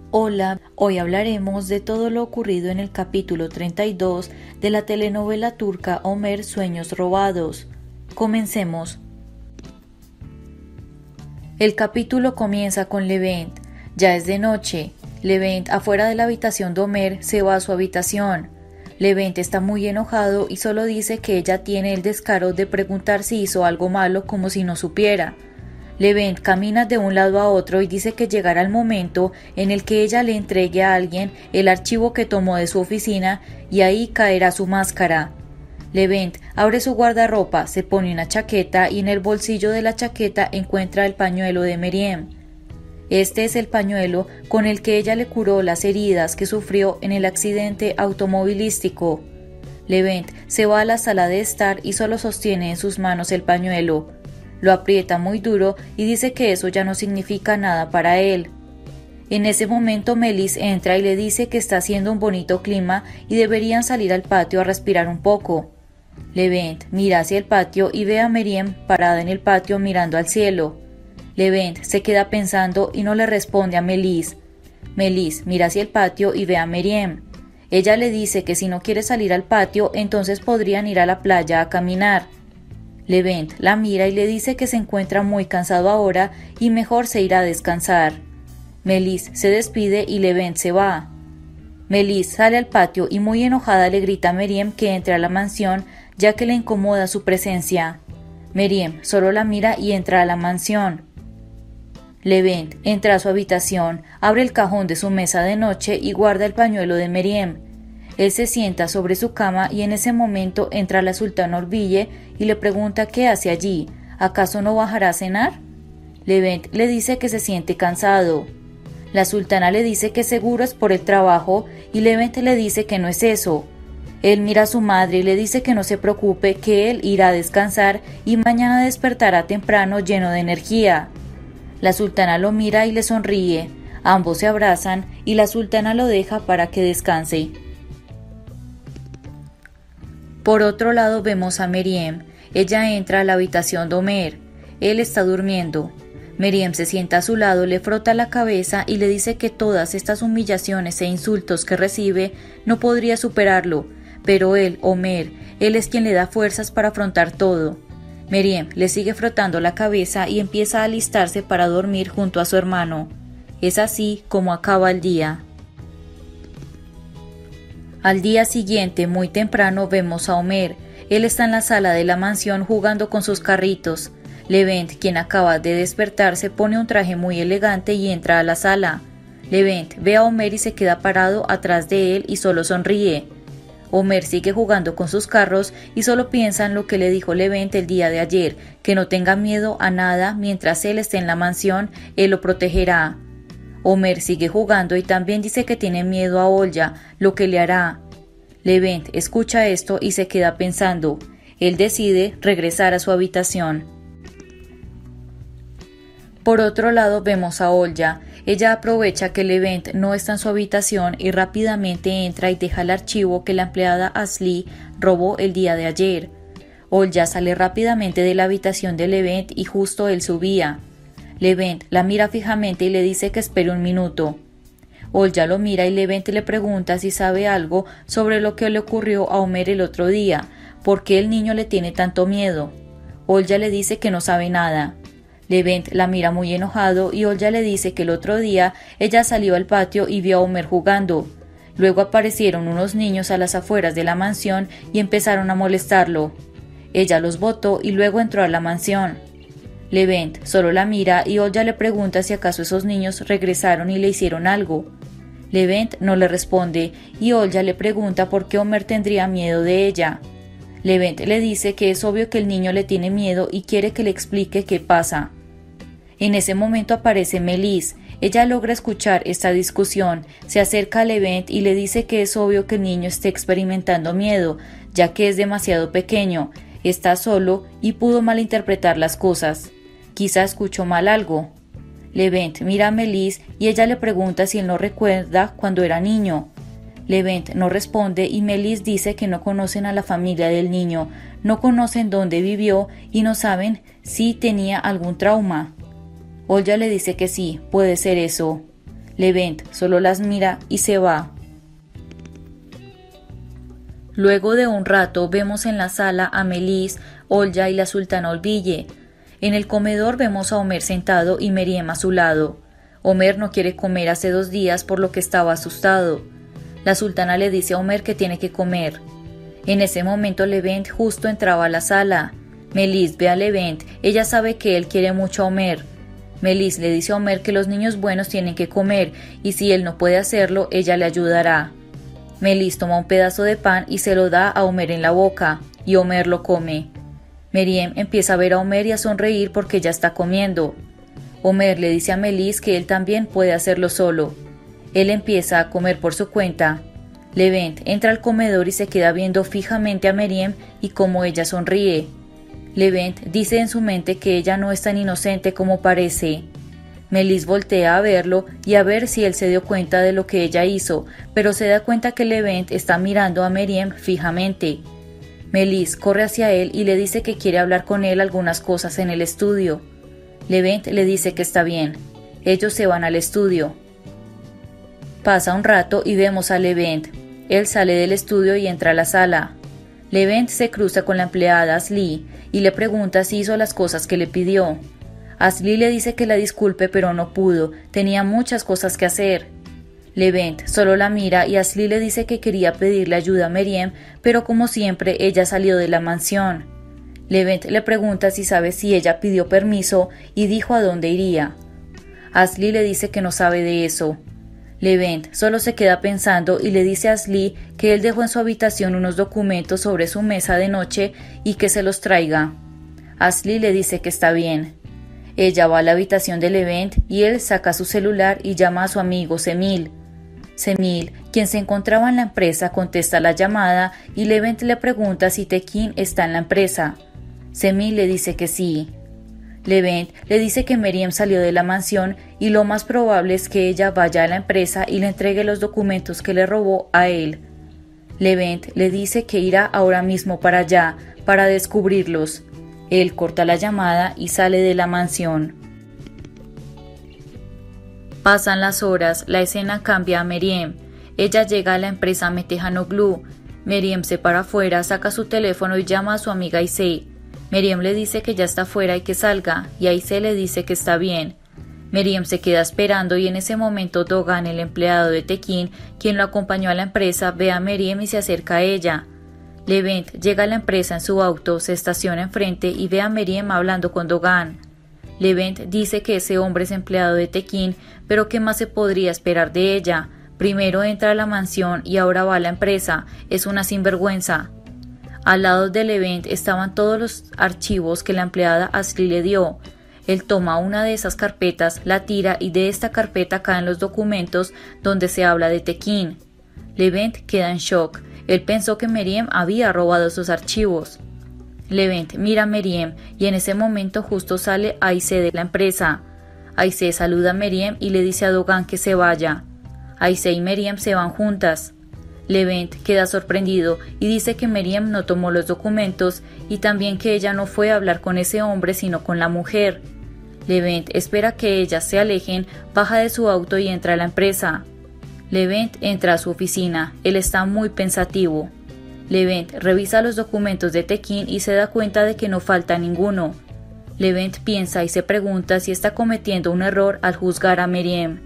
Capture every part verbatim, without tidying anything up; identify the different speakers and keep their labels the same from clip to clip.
Speaker 1: Hola, hoy hablaremos de todo lo ocurrido en el capítulo treinta y dos de la telenovela turca Ömer Sueños Robados. Comencemos. El capítulo comienza con Levent. Ya es de noche. Levent, afuera de la habitación de Ömer, se va a su habitación. Levent está muy enojado y solo dice que ella tiene el descaro de preguntar si hizo algo malo como si no supiera. Levent camina de un lado a otro y dice que llegará el momento en el que ella le entregue a alguien el archivo que tomó de su oficina y ahí caerá su máscara. Levent abre su guardarropa, se pone una chaqueta y en el bolsillo de la chaqueta encuentra el pañuelo de Meryem. Este es el pañuelo con el que ella le curó las heridas que sufrió en el accidente automovilístico. Levent se va a la sala de estar y solo sostiene en sus manos el pañuelo. Lo aprieta muy duro y dice que eso ya no significa nada para él. En ese momento Melis entra y le dice que está haciendo un bonito clima y deberían salir al patio a respirar un poco. Levent mira hacia el patio y ve a Meryem parada en el patio mirando al cielo. Levent se queda pensando y no le responde a Melis. Melis mira hacia el patio y ve a Meryem. Ella le dice que si no quiere salir al patio, entonces podrían ir a la playa a caminar. Levent la mira y le dice que se encuentra muy cansado ahora y mejor se irá a descansar. Melis se despide y Levent se va. Melis sale al patio y muy enojada le grita a Meryem que entre a la mansión ya que le incomoda su presencia. Meryem solo la mira y entra a la mansión. Levent entra a su habitación, abre el cajón de su mesa de noche y guarda el pañuelo de Meryem. Él se sienta sobre su cama y en ese momento entra la sultana Orville y le pregunta qué hace allí. ¿Acaso no bajará a cenar? Levent le dice que se siente cansado. La sultana le dice que seguro es por el trabajo y Levent le dice que no es eso. Él mira a su madre y le dice que no se preocupe, que él irá a descansar y mañana despertará temprano lleno de energía. La sultana lo mira y le sonríe. Ambos se abrazan y la sultana lo deja para que descanse. Por otro lado vemos a Meryem. Ella entra a la habitación de Ömer. Él está durmiendo. Meryem se sienta a su lado, le frota la cabeza y le dice que todas estas humillaciones e insultos que recibe no podría superarlo, pero él, Ömer, él es quien le da fuerzas para afrontar todo. Meryem le sigue frotando la cabeza y empieza a alistarse para dormir junto a su hermano. Es así como acaba el día. Al día siguiente, muy temprano, vemos a Ömer. Él está en la sala de la mansión jugando con sus carritos. Levent, quien acaba de despertarse, pone un traje muy elegante y entra a la sala. Levent ve a Ömer y se queda parado atrás de él y solo sonríe. Ömer sigue jugando con sus carros y solo piensa en lo que le dijo Levent el día de ayer, que no tenga miedo a nada mientras él esté en la mansión, él lo protegerá. Ömer sigue jugando y también dice que tiene miedo a Olya, lo que le hará. Levent escucha esto y se queda pensando. Él decide regresar a su habitación. Por otro lado vemos a Olya. Ella aprovecha que Levent no está en su habitación y rápidamente entra y deja el archivo que la empleada Asli robó el día de ayer. Olya sale rápidamente de la habitación de Levent y justo él subía. Levent la mira fijamente y le dice que espere un minuto. Olya lo mira y Levent le pregunta si sabe algo sobre lo que le ocurrió a Ömer el otro día, por qué el niño le tiene tanto miedo. Olya le dice que no sabe nada. Levent la mira muy enojado y Olya le dice que el otro día ella salió al patio y vio a Ömer jugando. Luego aparecieron unos niños a las afueras de la mansión y empezaron a molestarlo. Ella los botó y luego entró a la mansión. Levent solo la mira y Olya le pregunta si acaso esos niños regresaron y le hicieron algo. Levent no le responde y Olya le pregunta por qué Ömer tendría miedo de ella. Levent le dice que es obvio que el niño le tiene miedo y quiere que le explique qué pasa. En ese momento aparece Melis. Ella logra escuchar esta discusión, se acerca a Levent y le dice que es obvio que el niño esté experimentando miedo, ya que es demasiado pequeño, está solo y pudo malinterpretar las cosas. Quizá escuchó mal algo. Levent mira a Melis y ella le pregunta si él no recuerda cuando era niño. Levent no responde y Melis dice que no conocen a la familia del niño, no conocen dónde vivió y no saben si tenía algún trauma. Olya le dice que sí, puede ser eso. Levent solo las mira y se va. Luego de un rato vemos en la sala a Melis, Olya y la sultana Olbille. En el comedor vemos a Omer sentado y Meriem a su lado. Omer no quiere comer hace dos días por lo que estaba asustado. La sultana le dice a Omer que tiene que comer. En ese momento Levent justo entraba a la sala. Melis ve a Levent, ella sabe que él quiere mucho a Omer. Melis le dice a Omer que los niños buenos tienen que comer y si él no puede hacerlo, ella le ayudará. Melis toma un pedazo de pan y se lo da a Omer en la boca, y Omer lo come. Meriem empieza a ver a Omer y a sonreír porque ya está comiendo. Omer le dice a Melis que él también puede hacerlo solo. Él empieza a comer por su cuenta. Levent entra al comedor y se queda viendo fijamente a Meriem y cómo ella sonríe. Levent dice en su mente que ella no es tan inocente como parece. Melis voltea a verlo y a ver si él se dio cuenta de lo que ella hizo, pero se da cuenta que Levent está mirando a Meriem fijamente. Melis corre hacia él y le dice que quiere hablar con él algunas cosas en el estudio. Levent le dice que está bien. Ellos se van al estudio. Pasa un rato y vemos a Levent. Él sale del estudio y entra a la sala. Levent se cruza con la empleada Asli y le pregunta si hizo las cosas que le pidió. Asli le dice que la disculpe pero no pudo, tenía muchas cosas que hacer. Levent solo la mira y Asli le dice que quería pedirle ayuda a Meriem, pero como siempre ella salió de la mansión. Levent le pregunta si sabe si ella pidió permiso y dijo a dónde iría. Asli le dice que no sabe de eso. Levent solo se queda pensando y le dice a Asli que él dejó en su habitación unos documentos sobre su mesa de noche y que se los traiga. Asli le dice que está bien. Ella va a la habitación de Levent y él saca su celular y llama a su amigo Semil. Semil, quien se encontraba en la empresa, contesta la llamada y Levent le pregunta si Tekin está en la empresa. Semil le dice que sí. Levent le dice que Meriem salió de la mansión y lo más probable es que ella vaya a la empresa y le entregue los documentos que le robó a él. Levent le dice que irá ahora mismo para allá, para descubrirlos. Él corta la llamada y sale de la mansión. Pasan las horas, la escena cambia a Meriem. Ella llega a la empresa Metehanoglu. Meriem se para afuera, saca su teléfono y llama a su amiga Aisei. Meriem le dice que ya está fuera y que salga, y Aisei le dice que está bien. Meriem se queda esperando y en ese momento Dogan, el empleado de Tekin, quien lo acompañó a la empresa, ve a Meriem y se acerca a ella. Levent llega a la empresa en su auto, se estaciona enfrente y ve a Meriem hablando con Dogan. Levent dice que ese hombre es empleado de Tekin, pero ¿qué más se podría esperar de ella? Primero entra a la mansión y ahora va a la empresa, es una sinvergüenza. Al lado de Levent estaban todos los archivos que la empleada Asli le dio. Él toma una de esas carpetas, la tira y de esta carpeta caen los documentos donde se habla de Tekin. Levent queda en shock. Él pensó que Meriem había robado esos archivos. Levent mira a Meriem y en ese momento justo sale Aisei de la empresa. Aisei saluda a Meriem y le dice a Dogan que se vaya. Aisei y Meriem se van juntas. Levent queda sorprendido y dice que Meriem no tomó los documentos y también que ella no fue a hablar con ese hombre sino con la mujer. Levent espera que ellas se alejen, baja de su auto y entra a la empresa. Levent entra a su oficina, él está muy pensativo. Levent revisa los documentos de Tekin y se da cuenta de que no falta ninguno. Levent piensa y se pregunta si está cometiendo un error al juzgar a Meriem.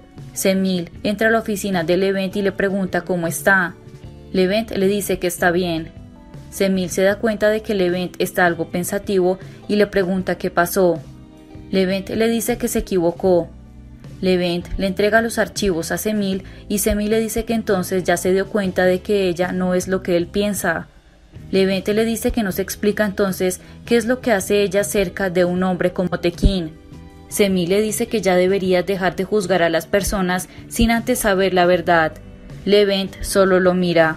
Speaker 1: Semil entra a la oficina de Levent y le pregunta cómo está. Levent le dice que está bien. Semil se da cuenta de que Levent está algo pensativo y le pregunta qué pasó. Levent le dice que se equivocó. Levent le entrega los archivos a Semil y Semil le dice que entonces ya se dio cuenta de que ella no es lo que él piensa. Levent le dice que no se explica entonces qué es lo que hace ella cerca de un hombre como Tekin. Semil le dice que ya debería dejar de juzgar a las personas sin antes saber la verdad. Levent solo lo mira.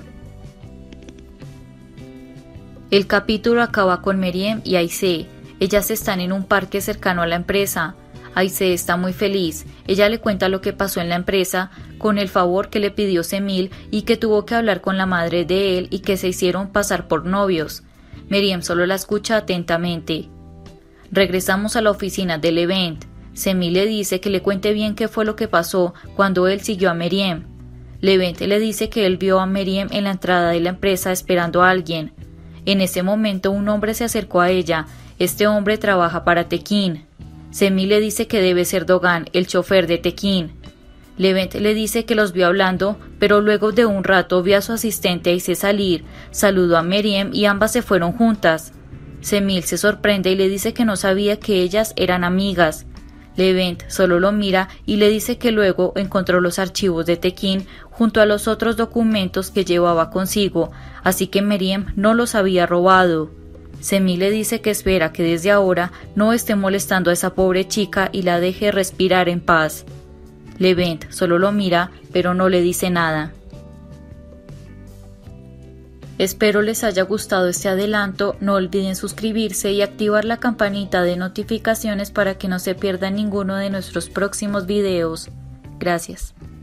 Speaker 1: El capítulo acaba con Meriem y Aisei. Ellas están en un parque cercano a la empresa. Aisei está muy feliz. Ella le cuenta lo que pasó en la empresa, con el favor que le pidió Semil y que tuvo que hablar con la madre de él y que se hicieron pasar por novios. Meriem solo la escucha atentamente. Regresamos a la oficina de Levent. Semi le dice que le cuente bien qué fue lo que pasó cuando él siguió a Meriem. Levent le dice que él vio a Meriem en la entrada de la empresa esperando a alguien. En ese momento un hombre se acercó a ella. Este hombre trabaja para Tekin. Semi le dice que debe ser Dogan, el chofer de Tekin. Levent le dice que los vio hablando, pero luego de un rato vio a su asistente a Aisé salir, saludó a Meriem y ambas se fueron juntas. Semil se sorprende y le dice que no sabía que ellas eran amigas. Levent solo lo mira y le dice que luego encontró los archivos de Tekin junto a los otros documentos que llevaba consigo, así que Meriem no los había robado. Semi le dice que espera que desde ahora no esté molestando a esa pobre chica y la deje respirar en paz. Levent solo lo mira, pero no le dice nada. Espero les haya gustado este adelanto, no olviden suscribirse y activar la campanita de notificaciones para que no se pierdan ninguno de nuestros próximos videos. Gracias.